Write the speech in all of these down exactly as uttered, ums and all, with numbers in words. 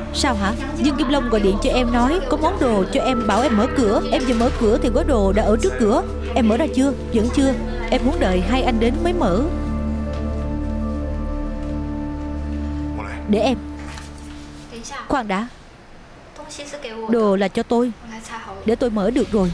Sao hả? Dương Kim Long gọi điện cho em nói có món đồ cho em, bảo em mở cửa. Em vừa mở cửa thì gói đồ đã ở trước cửa. Em mở ra chưa? Vẫn chưa. Em muốn đợi hai anh đến mới mở. Để em. Khoan đã. Đồ là cho tôi. Để tôi mở được rồi.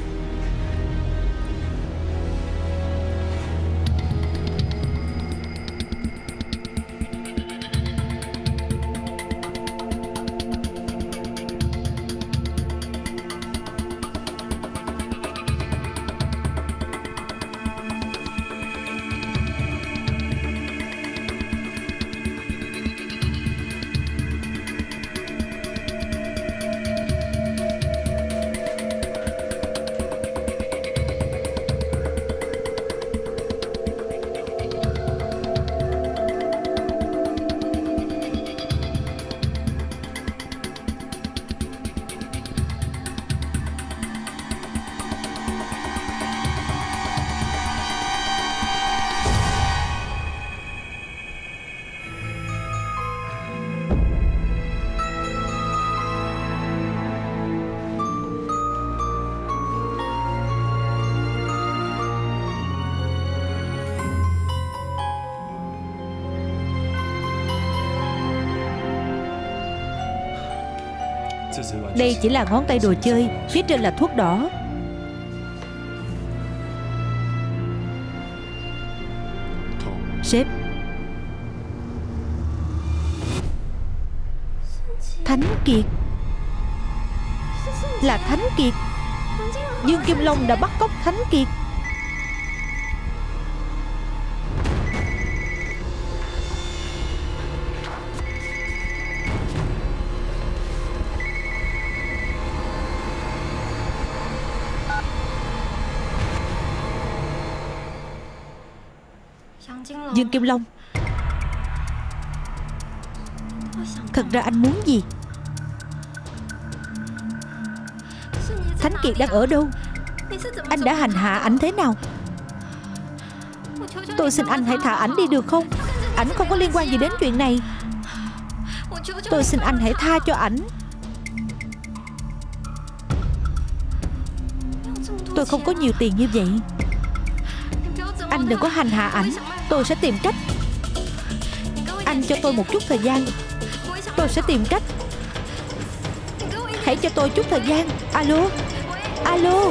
Đây chỉ là ngón tay đồ chơi. Phía trên là thuốc đỏ. Sếp, Thánh Kiệt. Là Thánh Kiệt. Dương Kim Long đã bắt cóc Thánh Kiệt. Dương Kim Long, thật ra anh muốn gì? Thánh Kiệt đang ở đâu? Anh đã hành hạ ảnh thế nào? Tôi xin anh hãy thả ảnh đi được không? Ảnh không có liên quan gì đến chuyện này. Tôi xin anh hãy tha cho ảnh. Tôi không có nhiều tiền như vậy. Anh đừng có hành hạ ảnh. Tôi sẽ tìm cách. Anh cho tôi một chút thời gian. Tôi sẽ tìm cách. Hãy cho tôi chút thời gian. Alo. Alo.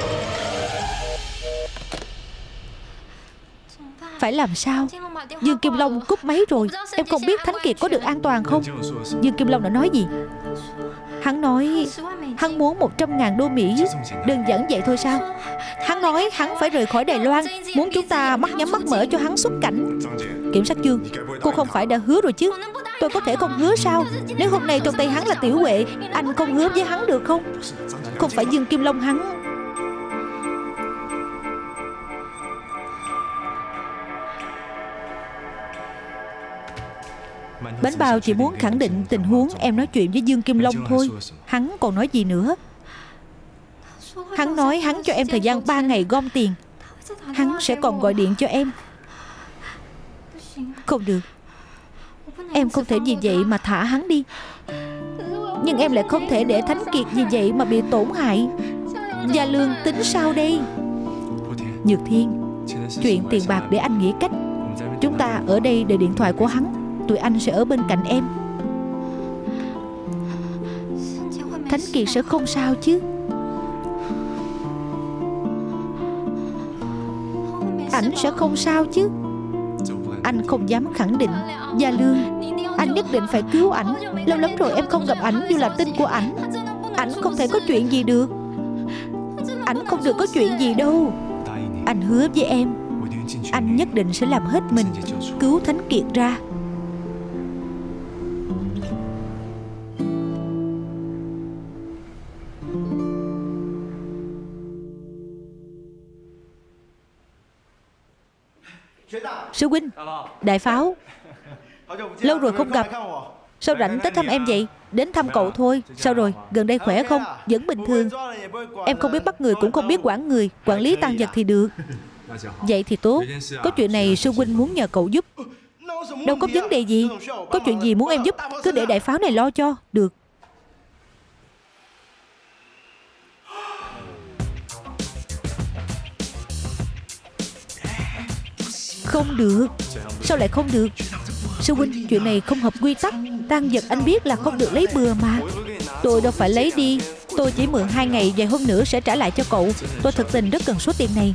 Phải làm sao? Dương Kim Long cúp máy rồi. Em không biết Thánh Kiệt có được an toàn không? Dương Kim Long đã nói gì? Hắn nói hắn muốn một trăm ngàn đô Mỹ. Đơn giản vậy thôi sao? Hắn nói hắn phải rời khỏi Đài Loan. Muốn chúng ta mắt nhắm mắt mở cho hắn xuất cảnh. Kiểm sát Dương, cô không phải đã hứa rồi chứ? Tôi có thể không hứa sao? Nếu hôm nay trong tay hắn là Tiểu Huệ, anh không hứa với hắn được không? Không phải Dương Kim Long hắn. Bánh bao chỉ muốn khẳng định tình huống em nói chuyện với Dương Kim Long thôi. Hắn còn nói gì nữa? Hắn nói hắn cho em thời gian ba ngày gom tiền. Hắn sẽ còn gọi điện cho em. Không được. Em không thể vì vậy mà thả hắn đi. Nhưng em lại không thể để Thánh Kiệt vì vậy mà bị tổn hại. Gia Lương tính sao đây? Nhược Thiên, chuyện tiền bạc để anh nghĩ cách. Chúng ta ở đây đợi điện thoại của hắn. Tụi anh sẽ ở bên cạnh em. Thánh Kiệt sẽ không sao chứ? Ảnh sẽ không sao chứ? Anh không dám khẳng định. Gia Lương, anh nhất định phải cứu ảnh. Lâu lắm rồi em không gặp ảnh như là tin của ảnh. Ảnh không thể có chuyện gì được. Ảnh không được có chuyện gì đâu. Anh hứa với em, anh nhất định sẽ làm hết mình cứu Thánh Kiệt ra. Sư huynh, Đại Pháo, lâu rồi không gặp. Sao rảnh tới thăm em vậy? Đến thăm cậu thôi. Sao rồi, gần đây khỏe không? Vẫn bình thường. Em không biết bắt người cũng không biết quản người. Quản lý tang vật thì được. Vậy thì tốt. Có chuyện này sư huynh muốn nhờ cậu giúp. Đâu có vấn đề gì. Có chuyện gì muốn em giúp cứ để đại pháo này lo cho. Được. Không được. Sao lại không được? Sư huynh, chuyện này không hợp quy tắc. Tang vật anh biết là không được lấy bừa mà. Tôi đâu phải lấy đi. Tôi chỉ mượn hai ngày, vài hôm nữa sẽ trả lại cho cậu. Tôi thật tình rất cần số tiền này.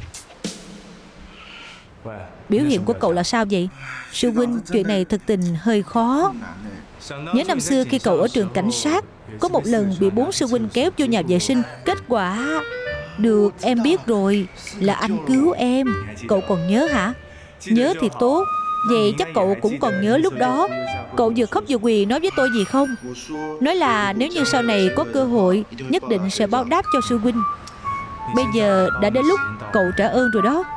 Biểu hiện của cậu là sao vậy? Sư huynh, chuyện này thực tình hơi khó. Nhớ năm xưa khi cậu ở trường cảnh sát, có một lần bị bốn sư huynh kéo vô nhà vệ sinh. Kết quả... Được, em biết rồi. Là anh cứu em. Cậu còn nhớ hả? Nhớ thì tốt. Vậy chắc cậu cũng còn nhớ lúc đó cậu vừa khóc vừa quỳ nói với tôi gì không? Nói là nếu như sau này có cơ hội nhất định sẽ báo đáp cho sư huynh. Bây giờ đã đến lúc cậu trả ơn rồi đó.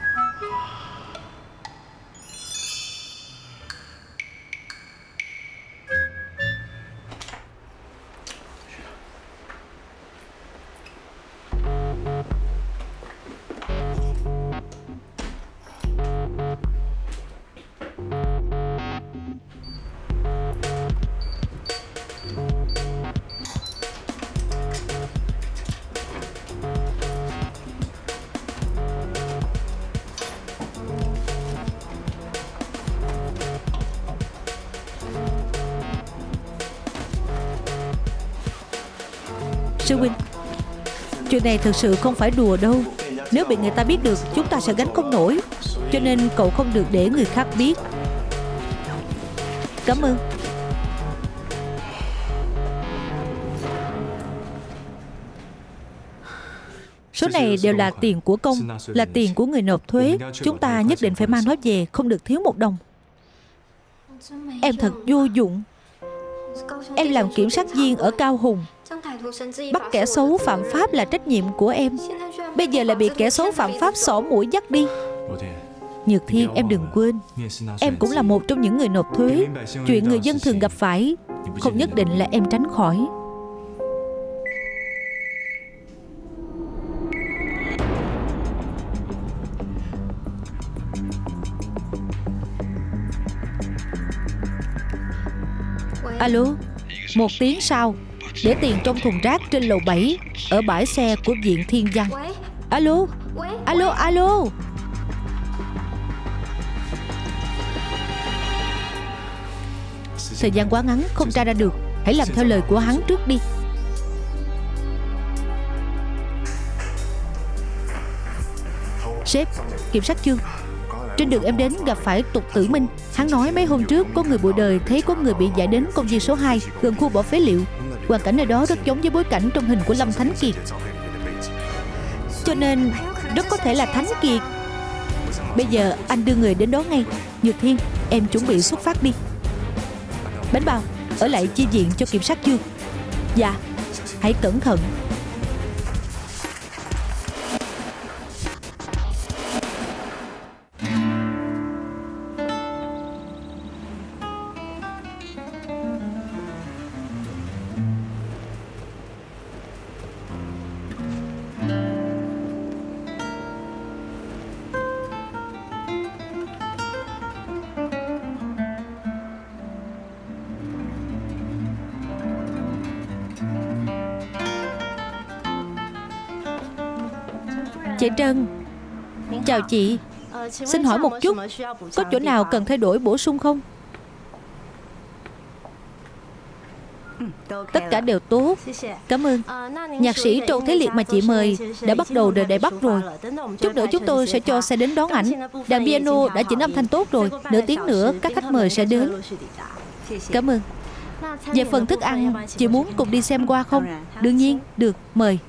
Sư huynh, chuyện này thực sự không phải đùa đâu. Nếu bị người ta biết được chúng ta sẽ gánh không nổi. Cho nên cậu không được để người khác biết. Cảm ơn. Số này đều là tiền của công, là tiền của người nộp thuế. Chúng ta nhất định phải mang nó về, không được thiếu một đồng. Em thật vô dụng. Em làm kiểm sát viên ở Cao Hùng, bắt kẻ xấu phạm pháp là trách nhiệm của em. Bây giờ lại bị kẻ xấu phạm pháp xỏ mũi dắt đi. Nhược Thiên, em đừng quên, em cũng là một trong những người nộp thuế. Chuyện người dân thường gặp phải không nhất định là em tránh khỏi. Alo. Một tiếng sau, để tiền trong thùng rác trên lầu bảy ở bãi xe của Viện Thiên Văn. Alo. Alo, alo. Thời gian quá ngắn không tra ra được. Hãy làm theo lời của hắn trước đi. Sếp, kiểm sát Chương. Trên đường em đến gặp phải Tục Tử Minh. Hắn nói mấy hôm trước có người bụi đời thấy có người bị giải đến công viên số hai gần khu bỏ phế liệu. Hoàn cảnh nơi đó rất giống với bối cảnh trong hình của Lâm Thánh Kiệt. Cho nên rất có thể là Thánh Kiệt. Bây giờ anh đưa người đến đó ngay. Nhược Thiên, em chuẩn bị xuất phát đi. Bánh bao, ở lại chi viện cho kiểm sát Chương. Dạ. Hãy cẩn thận. Chị Trân. Chào chị. Xin hỏi một chút, có chỗ nào cần thay đổi bổ sung không? Tất cả đều tốt. Cảm ơn. Nhạc sĩ Trâu Thế Liệt mà chị mời đã bắt đầu rời Đài Bắc rồi. Chút nữa chúng tôi sẽ cho xe đến đón ảnh. Đàn piano đã chỉnh âm thanh tốt rồi. Nửa tiếng nữa các khách mời sẽ đến. Cảm ơn. Về phần thức ăn, chị muốn cùng đi xem qua không? Đương nhiên, được, mời.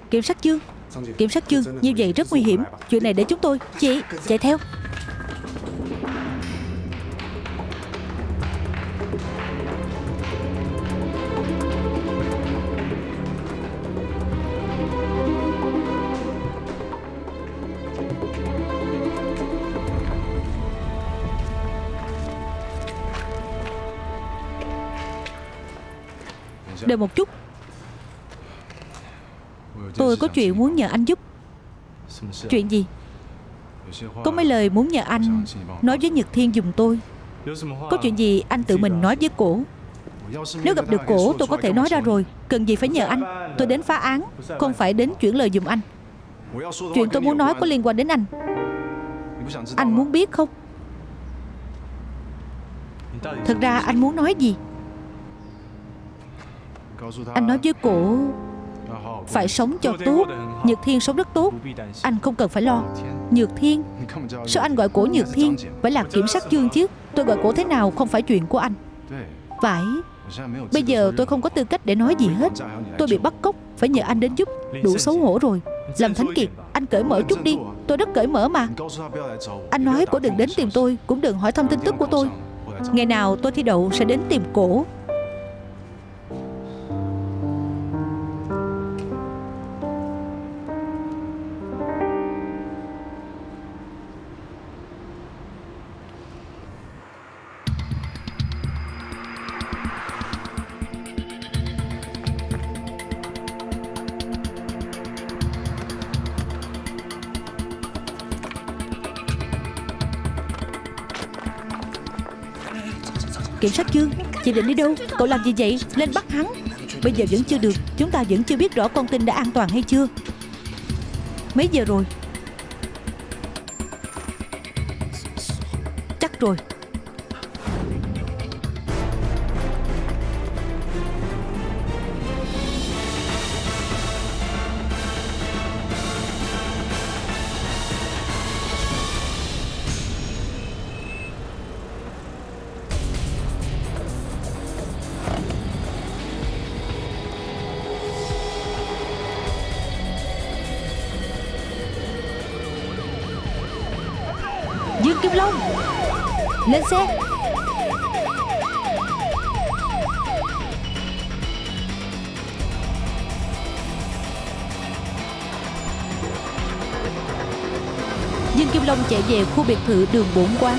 Kiểm sát Dương, Kiểm sát Dương, như vậy rất nguy hiểm. Chuyện này để chúng tôi. Chị, chạy theo. Đợi một chút, tôi có chuyện muốn nhờ anh giúp. Chuyện gì? Có mấy lời muốn nhờ anh nói với Nhật Thiên giùm tôi. Có chuyện gì anh tự mình nói với cổ. Nếu gặp được cổ tôi có thể nói ra rồi. Cần gì phải nhờ anh. Tôi đến phá án, không phải đến chuyển lời giùm anh. Chuyện tôi muốn nói có liên quan đến anh. Anh muốn biết không? Thật ra anh muốn nói gì? Anh nói với cổ phải sống cho tốt. Nhật Thiên sống rất tốt, anh không cần phải lo. Nhược Thiên? Sao anh gọi cổ Nhược Thiên? Phải là Kiểm sát Dương chứ. Tôi gọi cổ thế nào không phải chuyện của anh. Phải. Bây giờ tôi không có tư cách để nói gì hết. Tôi bị bắt cóc, phải nhờ anh đến giúp. Đủ xấu hổ rồi. Lâm Thánh Kiệt, anh cởi mở chút đi. Tôi rất cởi mở mà. Anh nói cổ đừng đến tìm tôi, cũng đừng hỏi thăm tin tức của tôi. Ngày nào tôi thi đậu sẽ đến tìm cổ. Kiểm sát Dương, chị định đi đâu? Cậu làm gì vậy? Lên bắt hắn. Bây giờ vẫn chưa được. Chúng ta vẫn chưa biết rõ con tin đã an toàn hay chưa. Mấy giờ rồi? Chắc rồi. Dương Kim Long, lên xe. Dương Kim Long chạy về khu biệt thự đường Bổn Quán.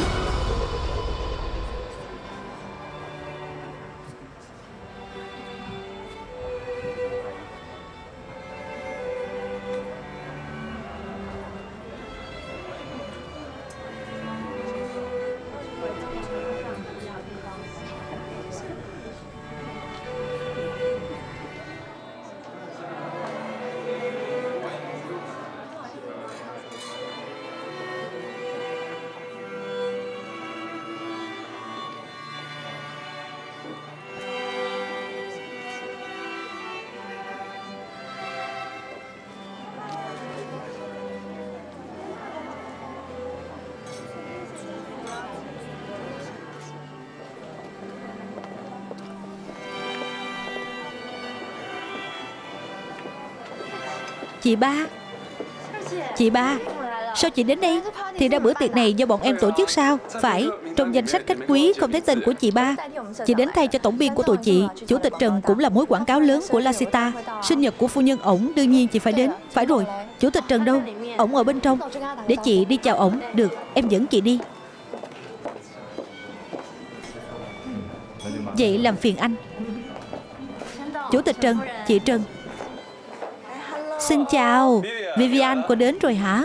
Chị ba, chị ba, sao chị đến đây? Thì ra bữa tiệc này do bọn em tổ chức sao? Phải, trong danh sách khách quý không thấy tên của chị ba. Chị đến thay cho tổng biên của tụi chị. Chủ tịch Trần cũng là mối quảng cáo lớn của Lasita. Sinh nhật của phu nhân ổng, đương nhiên chị phải đến. Phải rồi, Chủ tịch Trần đâu? Ổng ở bên trong. Để chị đi chào ổng. Được, em dẫn chị đi. Vậy làm phiền anh. Chủ tịch Trần, chị Trần. Xin chào. Vivian, cô đến rồi hả?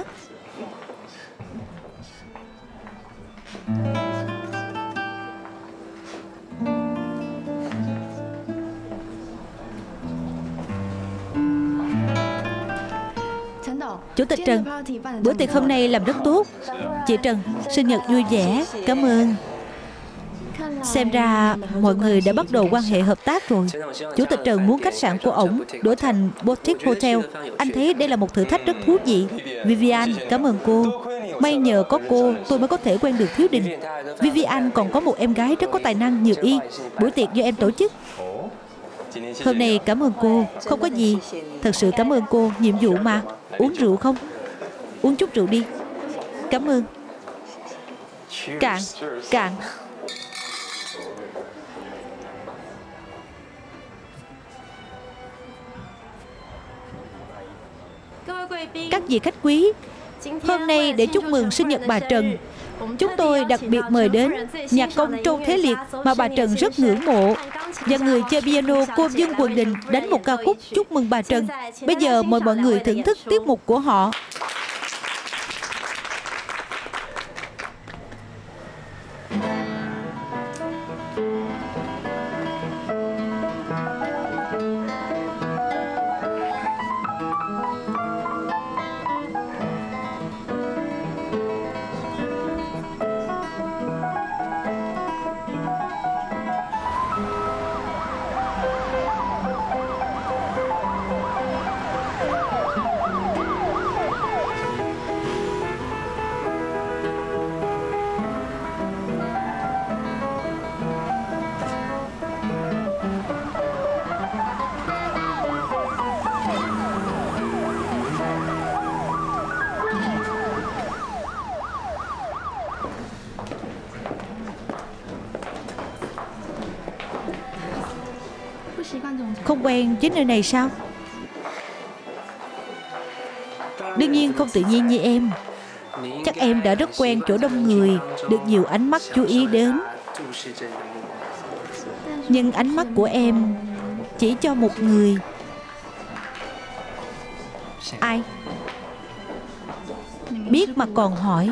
Chủ tịch Trần, bữa tiệc hôm nay làm rất tốt. Chị Trần, sinh nhật vui vẻ. Cảm ơn. Xem ra mọi người đã bắt đầu quan hệ hợp tác rồi. Chủ tịch Trần muốn khách sạn của ổng đổi thành Boutique Hotel. Anh thấy đây là một thử thách rất thú vị. Vivian, cảm ơn cô. May nhờ có cô tôi mới có thể quen được Thiếu Đình. Vivian còn có một em gái rất có tài năng, Nhược Y. Buổi tiệc do em tổ chức. Hôm nay cảm ơn cô. Không có gì. Thật sự cảm ơn cô. Nhiệm vụ mà. Uống rượu không? Uống chút rượu đi. Cảm ơn. Cạn. Cạn. Các vị khách quý, hôm nay để chúc mừng sinh nhật bà Trần, chúng tôi đặc biệt mời đến nhạc công Châu Thế Liệt mà bà Trần rất ngưỡng mộ, và người chơi piano cô Dương Quần Đình đánh một ca khúc chúc mừng bà Trần. Bây giờ mời mọi người thưởng thức tiết mục của họ. Không quen với nơi này sao? Đương nhiên không tự nhiên như em. Chắc em đã rất quen chỗ đông người, được nhiều ánh mắt chú ý đến. Nhưng ánh mắt của em chỉ cho một người. Ai? Biết mà còn hỏi.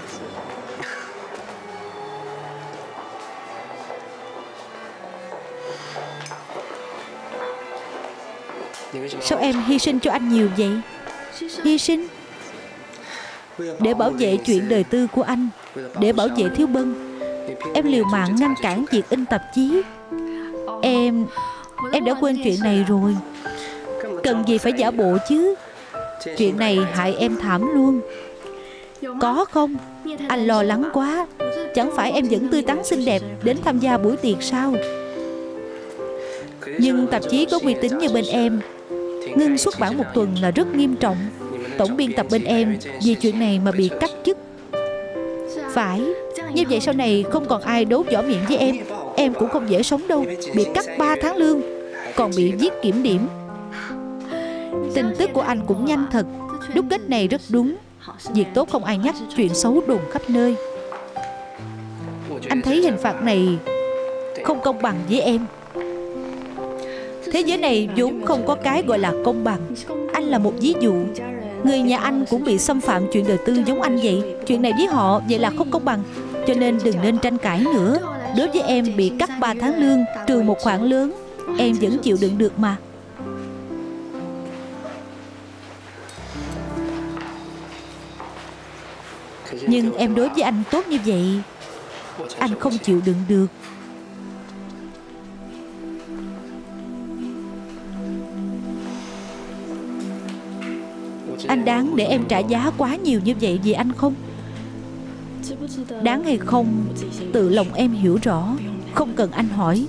Sao em hy sinh cho anh nhiều vậy? Hy sinh? Để bảo vệ chuyện đời tư của anh, để bảo vệ Thiếu Bân, em liều mạng ngăn cản việc in tạp chí. Em... Em đã quên chuyện này rồi. Cần gì phải giả bộ chứ? Chuyện này hại em thảm luôn. Có không? Anh lo lắng quá. Chẳng phải em vẫn tươi tắn xinh đẹp đến tham gia buổi tiệc sao? Nhưng tạp chí có uy tín như bên em ngưng xuất bản một tuần là rất nghiêm trọng. Tổng biên tập bên em vì chuyện này mà bị cắt chức. Phải. Như vậy sau này không còn ai đấu võ miệng với em. Em cũng không dễ sống đâu. Bị cắt ba tháng lương, còn bị viết kiểm điểm. Tin tức của anh cũng nhanh thật. Đúc kết này rất đúng. Việc tốt không ai nhắc, chuyện xấu đồn khắp nơi. Anh thấy hình phạt này không công bằng với em. Thế giới này vốn không có cái gọi là công bằng. Anh là một ví dụ. Người nhà anh cũng bị xâm phạm chuyện đời tư giống anh vậy. Chuyện này với họ vậy là không công bằng. Cho nên đừng nên tranh cãi nữa. Đối với em bị cắt ba tháng lương, trừ một khoản lớn, em vẫn chịu đựng được mà. Nhưng em đối với anh tốt như vậy, anh không chịu đựng được. Anh đáng để em trả giá quá nhiều như vậy vì anh không? Đáng hay không, tự lòng em hiểu rõ. Không cần anh hỏi.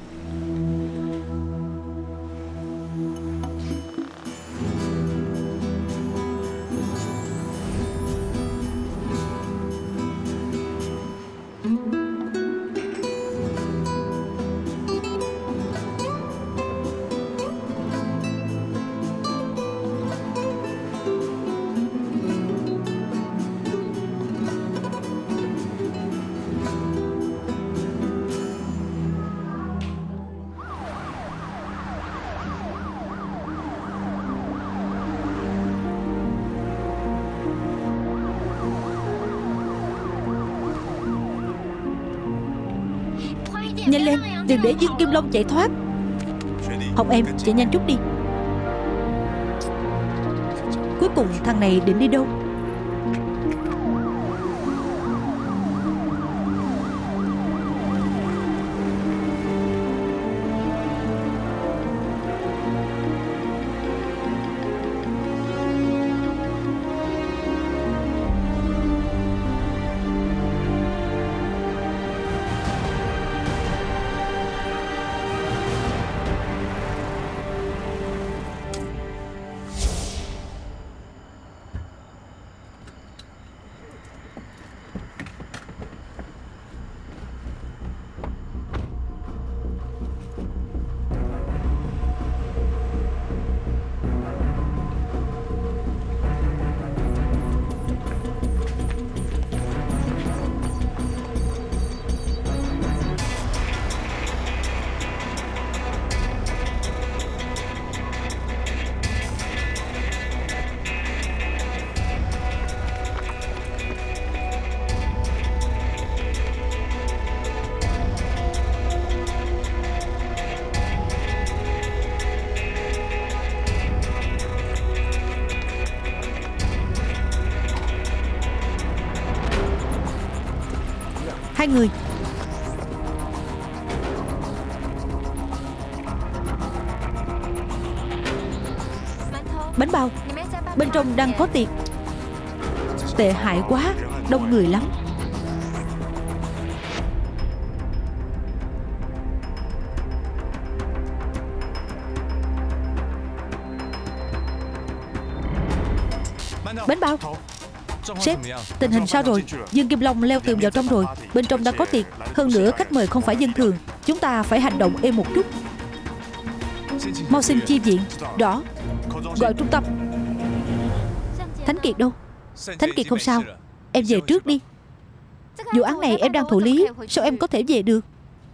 Nhanh lên, đừng để Dương Kim Long chạy thoát. Học em, chạy nhanh chút đi. Cuối cùng thằng này định đi đâu? Hai người. Bánh bao, bên trong đang có tiệc. Tệ hại quá, đông người lắm. Bánh bao. Sếp, tình hình sao rồi? Dương Kim Long leo tường vào trong rồi. Bên trong đã có tiệc. Hơn nữa khách mời không phải dân thường. Chúng ta phải hành động êm một chút. Mau xin chi viện. Rõ. Gọi trung tâm. Thánh Kiệt đâu? Thánh Kiệt không sao. Em về trước đi. Vụ án này em đang thụ lý, sao em có thể về được?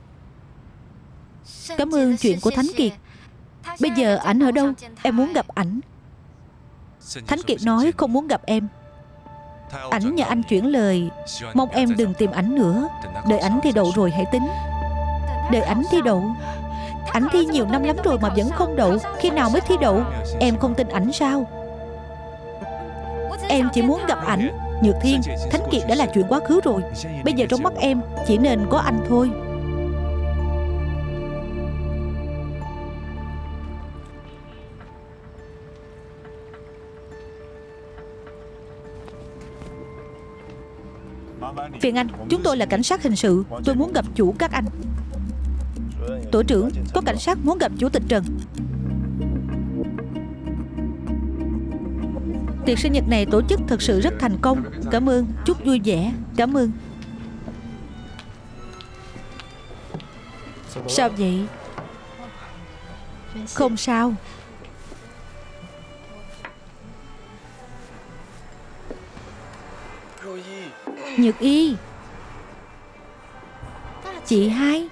Cảm ơn chuyện của Thánh Kiệt. Bây giờ ảnh ở đâu? Em muốn gặp ảnh. Thánh Kiệt nói không muốn gặp em. Ảnh nhờ anh chuyển lời, mong em đừng tìm ảnh nữa. Đợi ảnh thi đậu rồi hãy tính. Đợi ảnh thi đậu? Ảnh thi nhiều năm lắm rồi mà vẫn không đậu. Khi nào mới thi đậu? Em không tin ảnh sao? Em chỉ muốn gặp ảnh. Nhược Thiên, Thánh Kiệt đã là chuyện quá khứ rồi. Bây giờ trong mắt em chỉ nên có anh thôi. Phiền anh, chúng tôi là cảnh sát hình sự. Tôi muốn gặp chủ các anh. Tổ trưởng, có cảnh sát muốn gặp chủ tịch Trần. Tiệc sinh nhật này tổ chức thật sự rất thành công. Cảm ơn, chúc vui vẻ. Cảm ơn. Sao vậy? Không sao. Nhược Y. Chị hai.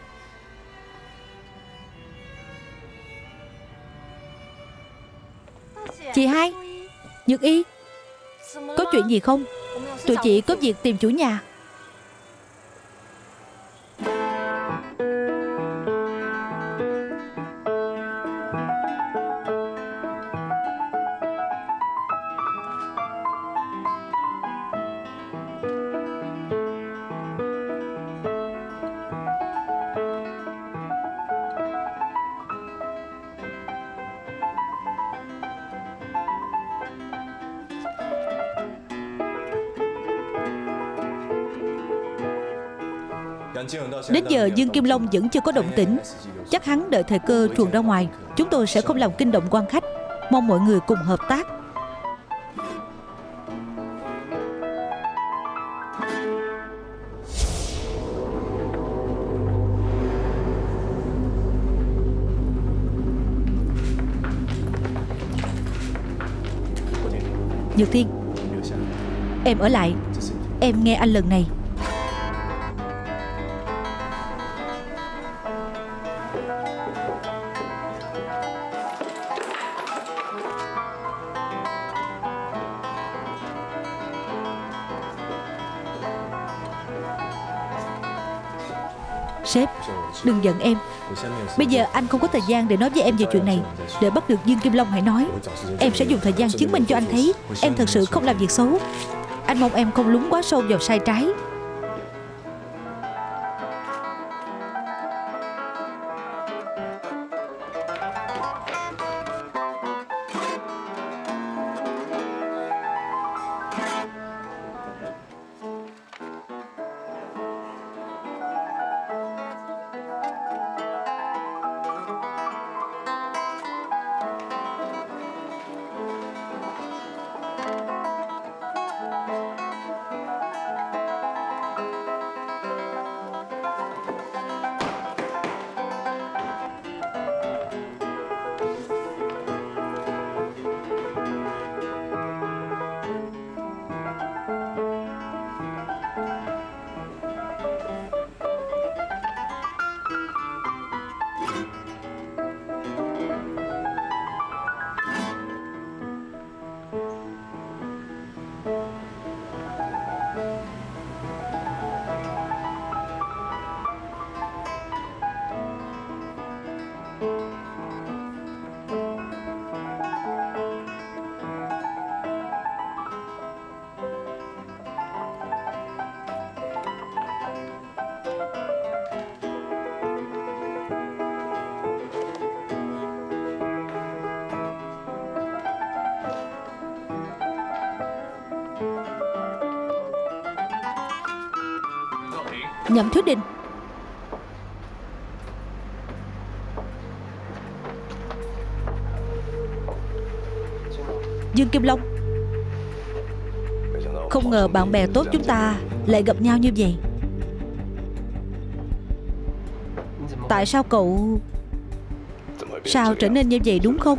Chị hai. Nhược Y. Có chuyện gì không? Tụi chị có việc tìm chủ nhà. Đến giờ Dương Kim Long vẫn chưa có động tĩnh. Chắc hắn đợi thời cơ truồng ra ngoài. Chúng tôi sẽ không làm kinh động quan khách. Mong mọi người cùng hợp tác. Nhược Thiên, em ở lại. Em nghe anh lần này. Sếp, đừng giận em. Bây giờ anh không có thời gian để nói với em về chuyện này. Để bắt được Dương Kim Long hãy nói. Em sẽ dùng thời gian chứng minh cho anh thấy em thật sự không làm việc xấu. Anh mong em không lún quá sâu vào sai trái. Nhậm Thuyết Đình. Dương Kim Long. Không ngờ bạn bè tốt chúng ta lại gặp nhau như vậy. Tại sao cậu Sao trở nên như vậy đúng không?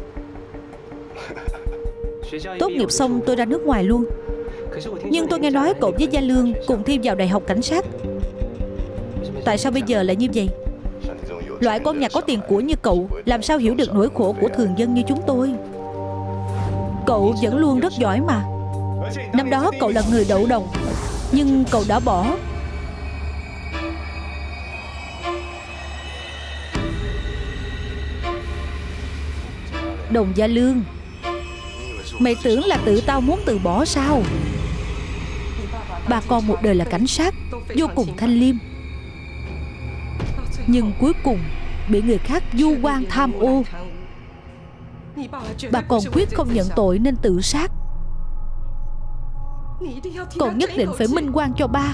Tốt nghiệp xong tôi ra nước ngoài luôn. Nhưng tôi nghe nói cậu với Gia Lương cùng thi vào đại học cảnh sát. Tại sao bây giờ lại như vậy? Loại con nhà có tiền của như cậu làm sao hiểu được nỗi khổ của thường dân như chúng tôi? Cậu vẫn luôn rất giỏi mà. Năm đó cậu là người đậu đồng, nhưng cậu đã bỏ. Đồng Gia Lương, mày tưởng là tự tao muốn từ bỏ sao? Ba con một đời là cảnh sát, vô cùng thanh liêm, nhưng cuối cùng bị người khác vu oan tham ô. Bà còn quyết không nhận tội nên tự sát. Cậu nhất định phải minh oan cho ba.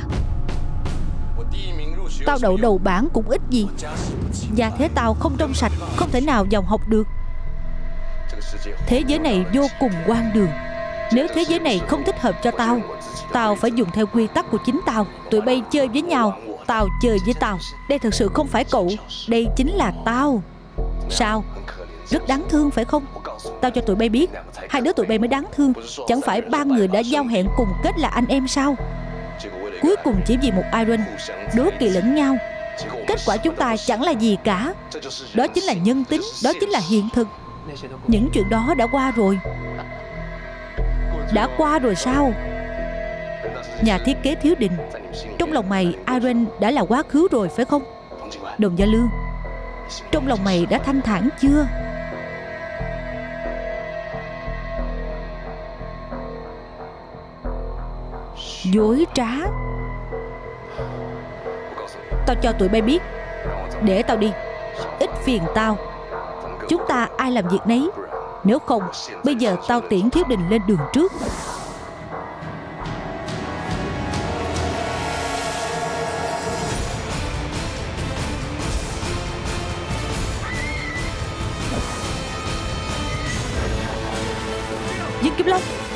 Tao đậu đầu bảng cũng ít gì. Gia thế tao không trong sạch, không thể nào vào học được. Thế giới này vô cùng hoang đường. Nếu thế giới này không thích hợp cho tao, tao phải dùng theo quy tắc của chính tao. Tụi bay chơi với nhau, tao chơi với tao. Đây thực sự không phải cậu, đây chính là tao. Sao? Rất đáng thương phải không? Tao cho tụi bay biết, hai đứa tụi bay mới đáng thương. Chẳng phải ba người đã giao hẹn cùng kết là anh em sao? Cuối cùng chỉ vì một Iron đố kỵ lẫn nhau. Kết quả chúng ta chẳng là gì cả. Đó chính là nhân tính, đó chính là hiện thực. Những chuyện đó đã qua rồi. Đã qua rồi sao? Nhà thiết kế Thiếu Đình, trong lòng mày Iron đã là quá khứ rồi phải không? Đồng Gia Lương, trong lòng mày đã thanh thản chưa? Dối trá. Tao cho tụi bay biết, để tao đi, ít phiền tao. Chúng ta ai làm việc nấy. Nếu không, bây giờ tao tiễn Thiếu Đình lên đường trước. Dương Kim Long.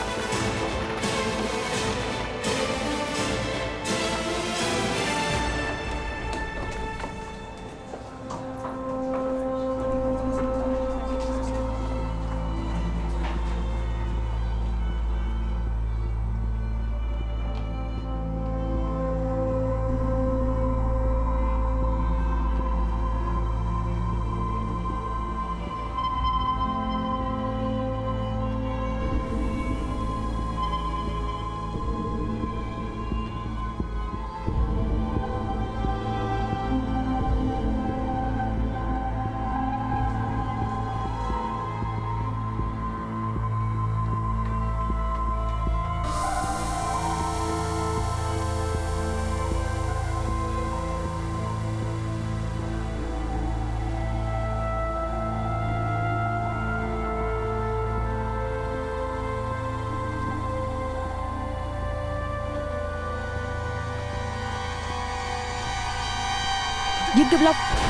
Dương Kim Long.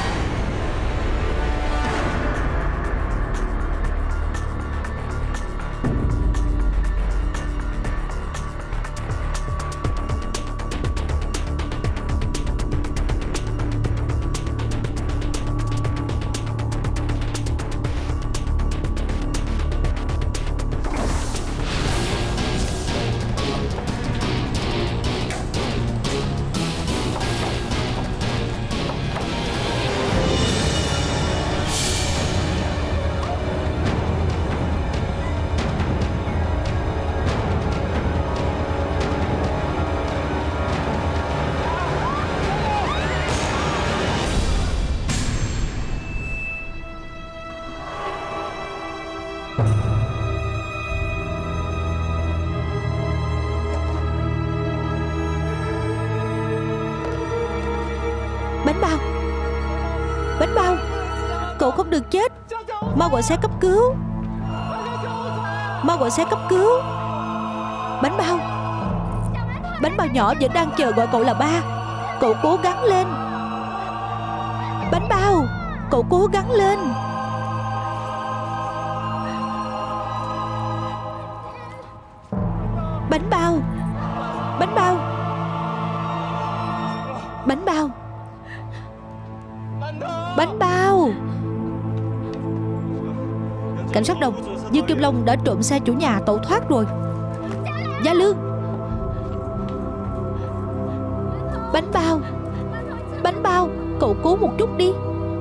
Bánh bao. Bánh bao. Cậu không được chết. Mau gọi xe cấp cứu. Mau gọi xe cấp cứu. Bánh bao. Bánh bao nhỏ vẫn đang chờ gọi cậu là ba. cậu cố gắng lên. Bánh bao, cậu cố gắng lên. Bánh bao, bánh bao, bánh bao, bánh bao. Cảnh sát Đồng, Dương Kim Long đã trộm xe chủ nhà tẩu thoát rồi. Gia Lương, bánh bao, bánh bao, cậu cố một chút đi.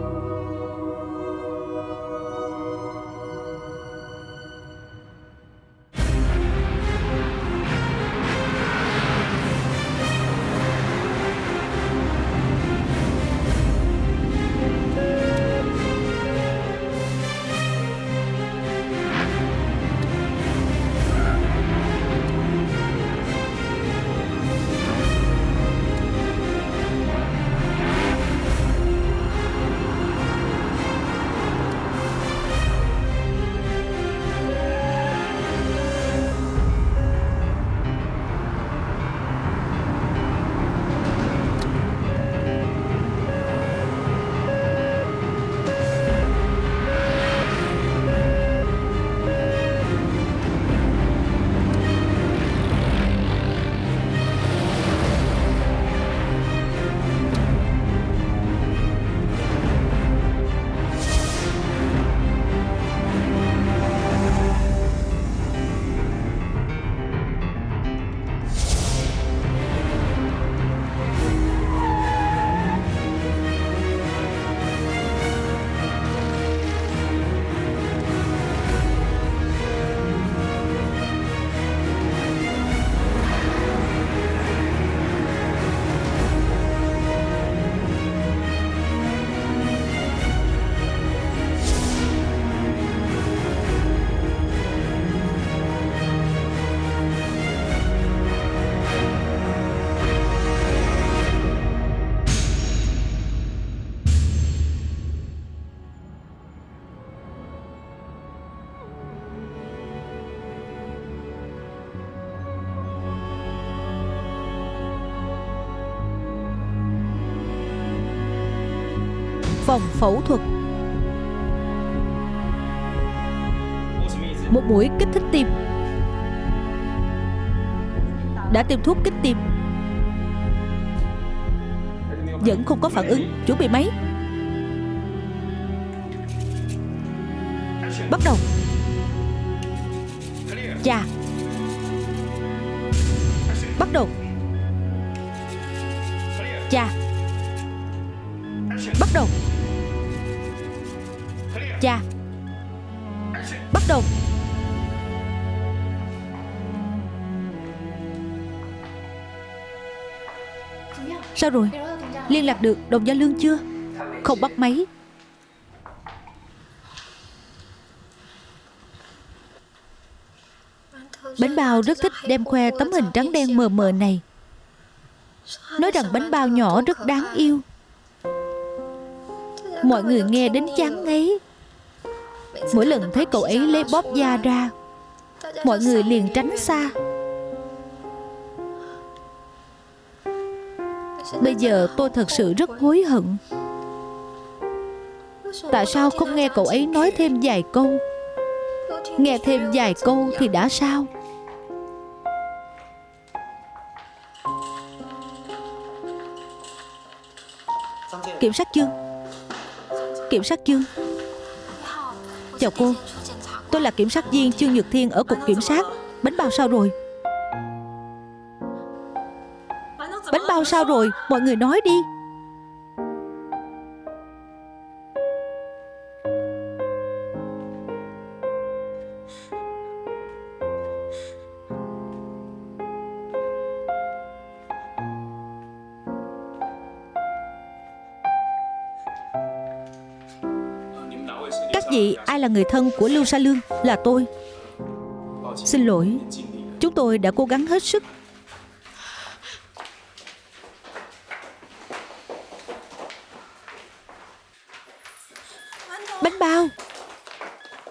Phòng phẫu thuật. Một mũi kích thích tim. Đã tiêm thuốc kích tim, vẫn không có phản ứng. Chuẩn bị máy. Bắt đầu. Chà. Bắt đầu. Chà. Bắt đầu. Chà. Bắt đầu. Sao rồi? Liên lạc được Đồng Gia Lương chưa? Không bắt máy. Bánh bao rất thích đem khoe tấm hình trắng đen mờ mờ này, nói rằng bánh bao nhỏ rất đáng yêu. Mọi người nghe đến chán ngấy. Mỗi lần thấy cậu ấy lấy bóp da ra, mọi người liền tránh xa. Bây giờ tôi thật sự rất hối hận. Tại sao không nghe cậu ấy nói thêm vài câu? Nghe thêm vài câu thì đã sao? Kiểm sát Dương. Kiểm sát Dương. Chào cô. Tôi là kiểm sát viên Trương Nhược Thiên ở cục kiểm sát. Bánh bao sao rồi? Bánh bao sao rồi? Mọi người nói đi. Các vị ai là người thân của Lưu Sa Lương? Là tôi. Xin lỗi, chúng tôi đã cố gắng hết sức. Bánh bao,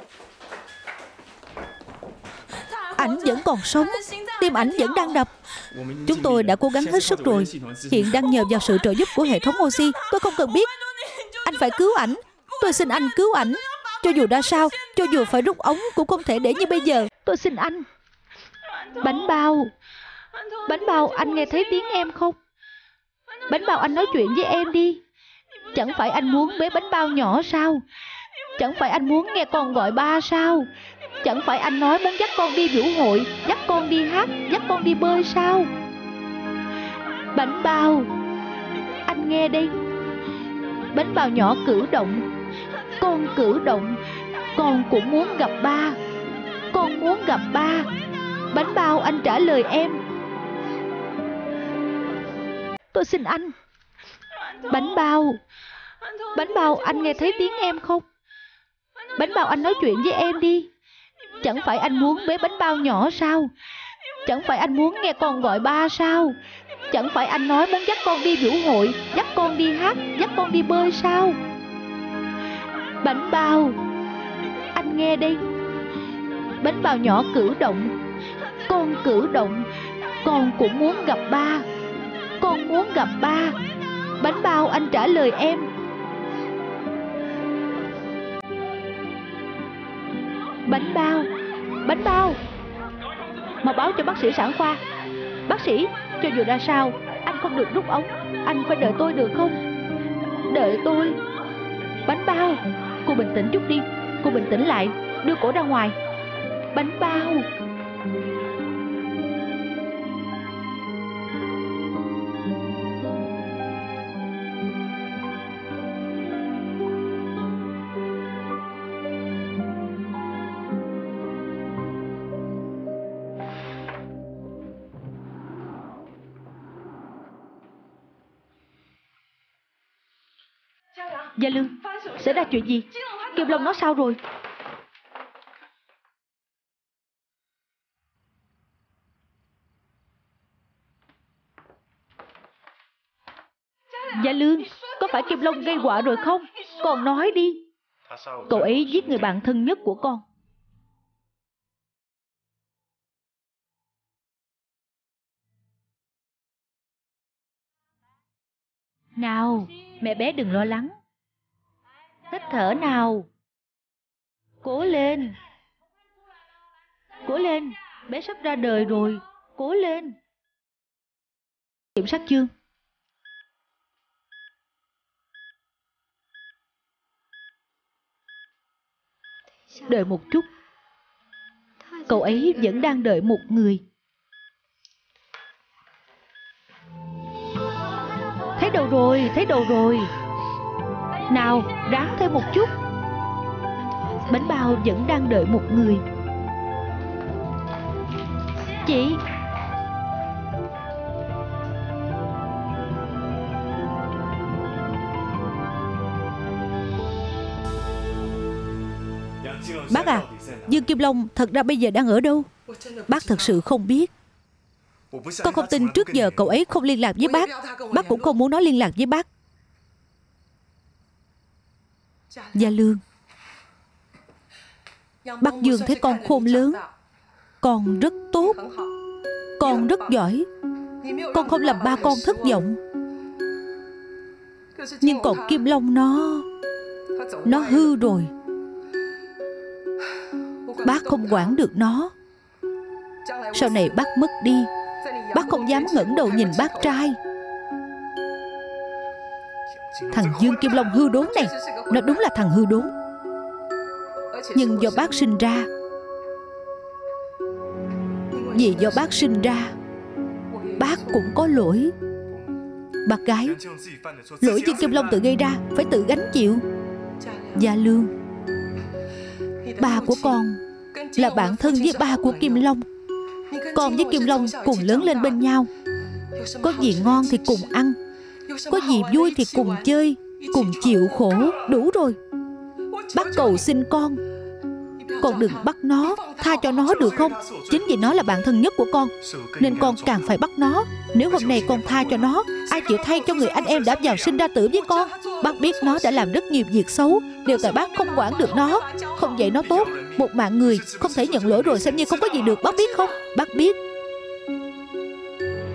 ảnh vẫn còn sống, tim ảnh vẫn đang đập. Chúng tôi đã cố gắng hết sức rồi. Hiện đang nhờ vào sự trợ giúp của hệ thống oxy. Tôi không cần biết. Anh phải cứu ảnh. Tôi xin anh cứu ảnh. Cho dù ra sao, cho dù phải rút ống cũng không thể để như bây giờ. Tôi xin anh. Bánh bao. Bánh bao, anh nghe thấy tiếng em không? Bánh bao, anh nói chuyện với em đi. Chẳng phải anh muốn bé bánh bao nhỏ sao? Chẳng phải anh muốn nghe con gọi ba sao? Chẳng phải anh nói muốn dắt con đi vũ hội, dắt con đi hát, dắt con đi bơi sao? Bánh bao, anh nghe đây. Bánh bao nhỏ cử động. Con cử động. Con cũng muốn gặp ba. Con muốn gặp ba. Bánh bao, anh trả lời em. Tôi xin anh. Bánh bao. Bánh bao, anh nghe thấy tiếng em không? Bánh bao, anh nói chuyện với em đi. Chẳng phải anh muốn bé bánh bao nhỏ sao? Chẳng phải anh muốn nghe con gọi ba sao? Chẳng phải anh nói muốn dắt con đi vũ hội, dắt con đi hát, dắt con đi bơi sao? Bánh bao, anh nghe đây. Bánh bao nhỏ cử động. Con cử động. Con cũng muốn gặp ba. Con muốn gặp ba. Bánh bao, anh trả lời em. Bánh bao. Bánh bao, mau báo cho bác sĩ sản khoa. Bác sĩ, cho dù ra sao, anh không được rút ống. Anh phải đợi tôi được không? Đợi tôi. Bánh bao, cô bình tĩnh chút đi. Cô bình tĩnh lại. Đưa cổ ra ngoài. Bánh bao. Gia Lương, xảy ra chuyện gì? Kim Long nó sao rồi? Gia Lương, có phải Kim Long gây họa rồi không? Con nói đi. Cậu ấy giết người bạn thân nhất của con. Nào, mẹ bé đừng lo lắng. Hít thở nào. Cố lên. Cố lên. Bé sắp ra đời rồi. Cố lên. Kiểm soát chương. Đợi một chút. Cậu ấy vẫn đang đợi một người. Thấy đâu rồi, thấy đâu rồi. Nào, ráng thêm một chút. Bánh bao vẫn đang đợi một người. Chị. Bác à, Dương Kim Long thật ra bây giờ đang ở đâu? Bác thật sự không biết. Con không tin trước giờ cậu ấy không liên lạc với bác. Bác cũng không muốn nói liên lạc với bác. Gia Lương, bác Dương thấy con khôn lớn. Con rất tốt. Con rất giỏi. Con không làm ba con thất vọng. Nhưng còn Kim Long nó Nó hư rồi. Bác không quản được nó. Sau này bác mất đi, bác không dám ngẩng đầu nhìn bác trai. Thằng Dương Kim Long hư đốn này, nó đúng là thằng hư đốn. Nhưng do bác sinh ra, vì do bác sinh ra, bác cũng có lỗi. Bác gái, lỗi Dương Kim Long tự gây ra, phải tự gánh chịu. Gia Lương, ba của con là bạn thân với ba của Kim Long. Con với Kim Long cùng lớn lên bên nhau. Có gì ngon thì cùng ăn, có gì vui thì cùng chơi, cùng chịu khổ. Đủ rồi. Bác cầu xin con, con đừng bắt nó, tha cho nó được không? Chính vì nó là bạn thân nhất của con, nên con càng phải bắt nó. Nếu hôm nay con tha cho nó, ai chịu thay cho người anh em đã vào sinh ra tử với con? Bác biết nó đã làm rất nhiều việc xấu, đều tại bác không quản được nó, không dạy nó tốt. Một mạng người không thể nhận lỗi rồi xem như không có gì được, bác biết không? Bác biết.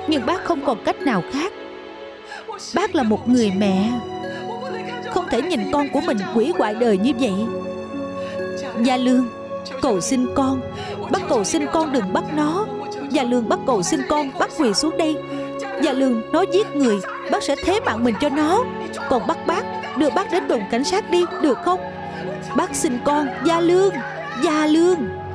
Nhưng bác không còn cách nào khác. Bác là một người mẹ, không thể nhìn con của mình hủy hoại đời như vậy. Gia Lương, cầu xin con, bác cầu xin con đừng bắt nó. Gia Lương, bác cầu xin con, bác quỳ xuống đây. Gia Lương, nó giết người, bác sẽ thế mạng mình cho nó. Còn bắt bác, đưa bác đến đồn cảnh sát đi, được không? Bác xin con, Gia Lương, Gia Lương.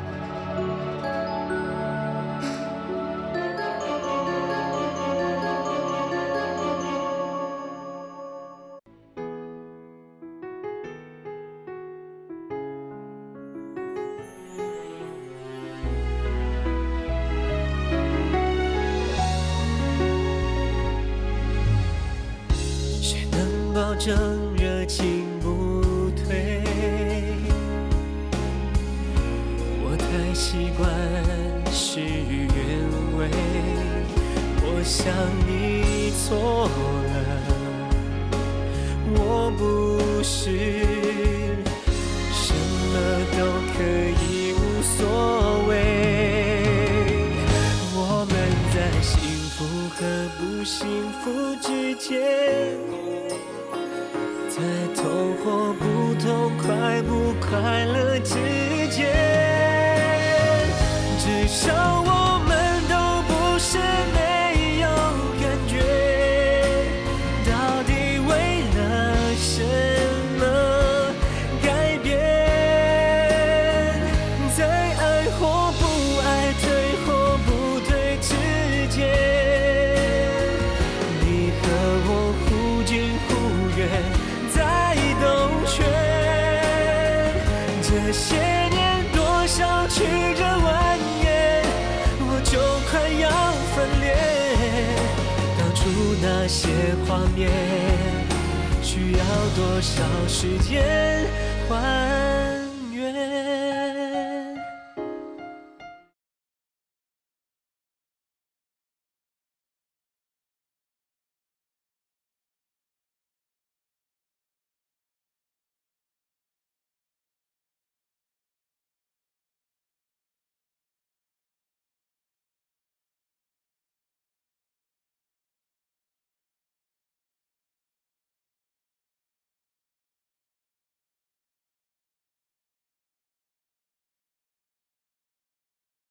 那些画面需要多少时间还